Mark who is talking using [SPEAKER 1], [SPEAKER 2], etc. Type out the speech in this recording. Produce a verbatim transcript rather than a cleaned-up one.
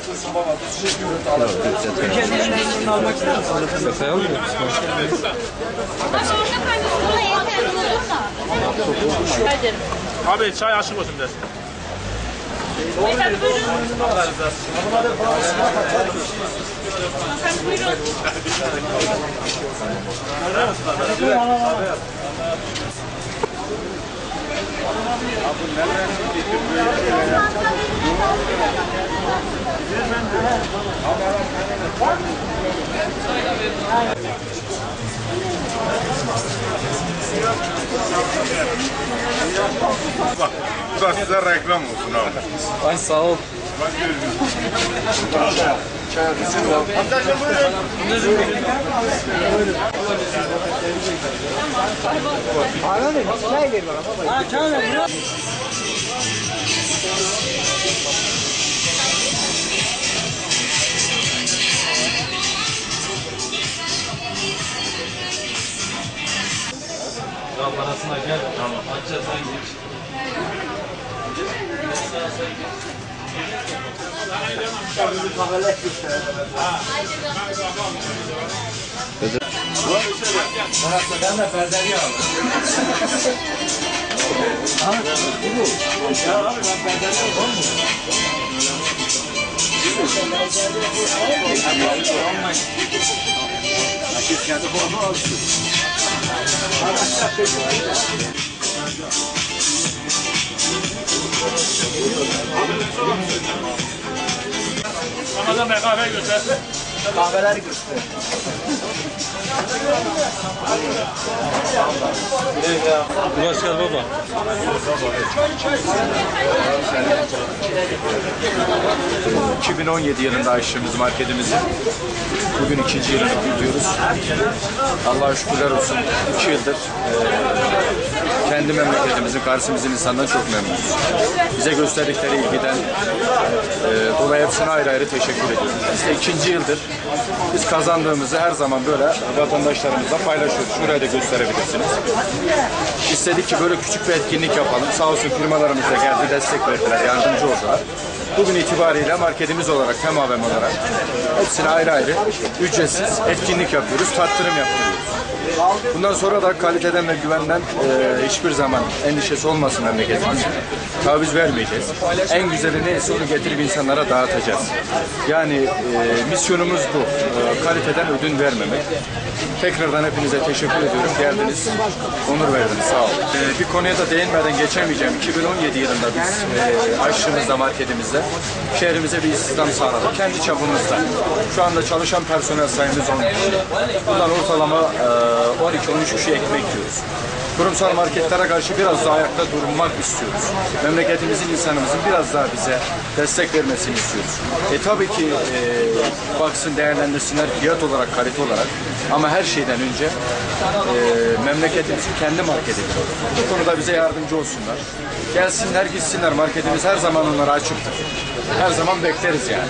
[SPEAKER 1] Abi çay aşık olsun biraz.
[SPEAKER 2] Efendim buyurun.
[SPEAKER 3] Bak, bu da size reklam olsun abi.
[SPEAKER 4] Ay sağ ol.
[SPEAKER 3] Arkadaşlar buyurun.
[SPEAKER 5] Anladın mı? Çay ver bana. Ha çay ver.
[SPEAKER 4] Ya parasına gel. Tamam. Açacağız sen geç.
[SPEAKER 5] Ben de perdeli aldım. Ya abi ben perdeli aldım. Herkes kendi formu alsın.
[SPEAKER 1] Ramazan Bey kahve göster.
[SPEAKER 5] Kahveler göster.
[SPEAKER 4] Başkan baba.
[SPEAKER 6] iki bin on yedi yılında açtığımız marketimizi bugün ikinci yılını kutluyoruz. Allah'a şükürler olsun. iki yıldır e, kendi memleketimizin, Kars'ımızın insanından çok memnunuz. Bize gösterdikleri ilgiden e, dolayı hepsine ayrı ayrı teşekkür ediyoruz. Biz de ikinci yıldır biz kazandığımızı her zaman böyle vatandaşlarımızla paylaşıyoruz. Şuraya da gösterebilirsiniz. İstedik ki böyle küçük bir etkinlik yapalım. Sağ olsun firmalarımız da geldi, destek verdiler, yardımcı oldular. Bugün itibariyle marketimiz olarak, Temavem olarak hepsine ayrı ayrı ücretsiz etkinlik yapıyoruz, tattırım yapıyoruz. Bundan sonra da kaliteden ve güvenden e, hiçbir zaman endişesi olmasın memleketimizin. Taviz vermeyeceğiz. En güzeli neyse onu getirip insanlara dağıtacağız. Yani e, misyonumuz bu. E, kaliteden ödün vermemek. Tekrardan hepinize teşekkür ediyorum. Geldiniz, onur verdiniz. Sağ olun. E, bir konuya da değinmeden geçemeyeceğim. iki bin on yedi yılında biz e, açtığımızda marketimizde şehrimize bir istihdam sağladık. Kendi çapımızda. Şu anda çalışan personel sayımız on kişi. Bundan ortalama e, on iki on üç kişi ekmek yiyoruz. Kurumsal marketlere karşı biraz daha ayakta durmak istiyoruz. Memleketimizin, insanımızın biraz daha bize destek vermesini istiyoruz. E tabii ki e, baksın, değerlendirsinler fiyat olarak, kalite olarak. Ama her şeyden önce e, memleketimizin kendi marketidir. Bu konuda bize yardımcı olsunlar. Gelsinler, gitsinler. Marketimiz her zaman onlara açıktır. Her zaman bekleriz yani.